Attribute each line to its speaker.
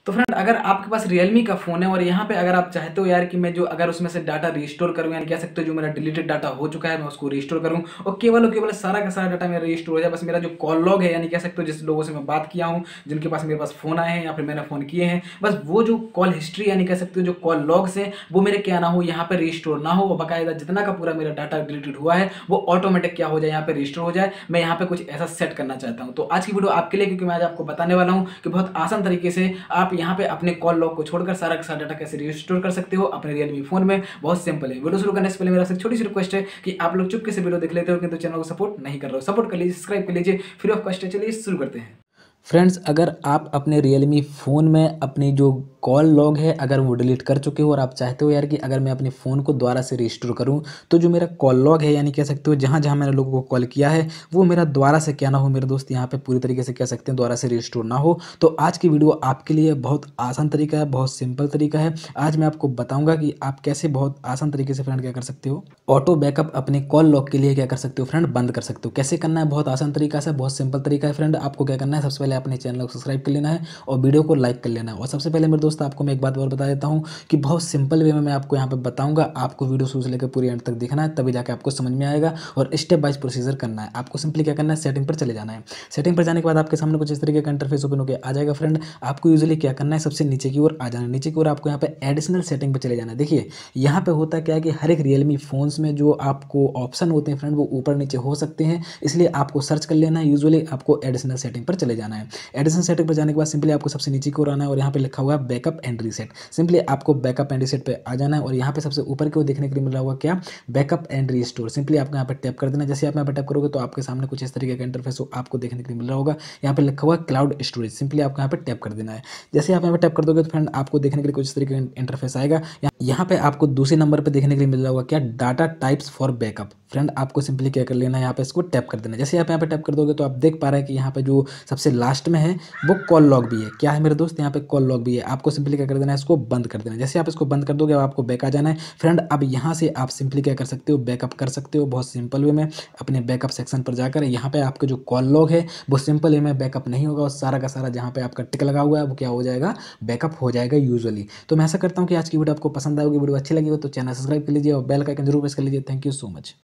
Speaker 1: तो फ्रेंड अगर आपके पास रियलमी का फ़ोन है और यहाँ पे अगर आप चाहते हो यार कि मैं जो अगर उसमें से डाटा रिस्टोर करूँ, यानी कह सकते हो जो मेरा डिलीटेड डाटा हो चुका है मैं उसको रिस्टोर करूँ और केवल सारा का सारा डाटा मेरा रिस्टोर हो जाए। बस मेरा जो कॉल लॉग है, यानी कह सकते हो जिस लोगों से मैं बात किया हूँ, जिनके पास मेरे पास फ़ोन आए हैं या फिर मैंने फ़ोन किए हैं, बस वो जो कॉल हिस्ट्री यानी कह सकते हो जो कॉल लॉग्स हैं वो मेरे क्या ना हो, यहाँ पे रिस्टोर ना हो, और बाकायदा जितना का पूरा मेरा डाटा डिलीटेड हुआ है वो ऑटोमेटिक क्या हो जाए, यहाँ पे रिस्टोर हो जाए। मैं यहाँ पे कुछ ऐसा सेट करना चाहता हूँ। तो आज की वीडियो आपके लिए, क्योंकि मैं आज आपको बताने वाला हूँ कि बहुत आसान तरीके से आप यहाँ पे अपने कॉल लॉग को छोड़कर सारा का सारा डाटा कैसे रिस्टोर कर सकते हो अपने रियलमी फोन में। बहुत सिंपल है। वीडियो शुरू करने से पहले मेरा सिर्फ छोटी सी रिक्वेस्ट है कि आप लोग चुपके से वीडियो देख लेते हो किंतु चैनल को सपोर्ट नहीं कर रहे हो। सपोर्ट कर लीजिए, सब्सक्राइब कर लीजिए, फ्री ऑफ कॉस्ट है। चलिए शुरू करते हैं। फ्रेंड्स, अगर आप अपने रियलमी फ़ोन में अपनी जो कॉल लॉग है अगर वो डिलीट कर चुके हो और आप चाहते हो यार कि अगर मैं अपने फ़ोन को दोबारा से रिस्टोर करूं, तो जो मेरा कॉल लॉग है यानी कह सकते हो जहां जहां मैंने लोगों को कॉल किया है वो मेरा दोबारा से क्या ना हो मेरे दोस्त, यहाँ पे पूरी तरीके से कह सकते हैं दोबारा से रिस्टोर ना हो। तो आज की वीडियो आपके लिए बहुत आसान तरीका है, बहुत सिंपल तरीका है। आज मैं आपको बताऊंगा कि आप कैसे बहुत आसान तरीके से फ्रेंड क्या कर सकते हो, ऑटो बैकअप अपने कॉल लॉग के लिए क्या कर सकते हो फ्रेंड, बंद कर सकते हो। कैसे करना है, बहुत आसान तरीका से, बहुत सिंपल तरीका है फ्रेंड। आपको क्या करना है, सबसे पहले अपने चैनल को सब्सक्राइब कर लेना है और वीडियो को लाइक कर लेना है। और सबसे पहले मेरे दोस्त आपको मैं एक बात और बता देता हूँ कि बहुत सिंपल वे में मैं आपको यहाँ पे बताऊंगा। आपको वीडियो शुरू से लेकर पूरी एंड तक देखना है, तभी जाके आपको समझ में आएगा और स्टेप बाय प्रोसीजर करना है। आपको सिंपली क्या करना है, सेटिंग पर चले जाना है। सेटिंग पर जाने के बाद आपके सामने कुछ इस तरीके का इंटरफेस ओपन होकर आ जाएगा फ्रेंड। आपको यूजुअली क्या करना है, सबसे नीचे की ओर आ जाना है। नीचे की ओर आपको यहाँ पे एडिशनल सेटिंग पर चले जाना है। देखिए यहाँ पे होता क्या है कि हर एक रियलमी फोन्स में जो आपको ऑप्शन होते हैं फ्रेंड वो ऊपर नीचे हो सकते हैं, इसलिए आपको सर्च कर लेना है। यूजुअली आपको एडिशनल सेटिंग पर चले जाना है। एडिशनल सेटिंग पर जाने के बाद सिंपली आपको सबसे नीचे की ओर आना है और यहाँ पे लिखा हुआ है बैकअप एंड रीसेट। सिंपली आपको बैकअप एंड रीसेट पे आ जाना है और यहाँ पे सबसे ऊपर की ओर देखने के लिए मिल रहा होगा क्या, बैकअप एंड रीस्टोर। सिंपली आपको यहाँ पे टैप कर देना। जैसे आप यहाँ पे टैप करोगे तो आपके सामने कुछ इस तरीके का इंटरफेस आपको देखने के लिए मिल रहा होगा। यहाँ पे लिखा हुआ है क्लाउड स्टोरेज। सिंपली आपको यहाँ पे टैप कर देना है। जैसे आप यहाँ पे टैप कर दोगे तो फ्रेंड आपको देखने के लिए कुछ इस तरीके का इंटरफेस आएगा। यहाँ पे आपको दूसरे नंबर पे देखने के लिए मिल रहा होगा क्या, data types for backup. Friend आपको सिंपली क्या कर लेना है, यहाँ पे इसको टैप कर देना है। जैसे आप यहाँ पे टैप कर दोगे तो आप देख पा रहे हैं कि यहाँ पे जो सबसे लास्ट में है वो कॉल लॉग भी है। क्या है मेरे दोस्त, यहाँ पे कॉल लॉग भी है। आपको सिंपली क्या कर देना है, इसको बंद कर देना है। जैसे आप इसको बंद कर दोगे अब आपको बैक आ जाना है फ्रेंड। अब यहाँ से आप सिंपली क्या कर सकते हो, बैकअप कर सकते हो बहुत सिंपल वे में। अपने बैकअप सेक्शन पर जाकर यहाँ पे आपके जो कॉल लॉग है वो सिंपल वे में बैकअप नहीं होगा और सारा का सारा जहाँ पे आपका टिक लगा हुआ है वो क्या हो जाएगा, बैकअप हो जाएगा यूजुअली। तो मैं ऐसा करता हूँ कि आज की वीडियो आपको पसंद आएगी। वीडियो अच्छी लगी हो तो चैनल सब्सक्राइब कर लीजिए और बेल का आइकन जरूर प्रेस कर लीजिए। Thank you so much.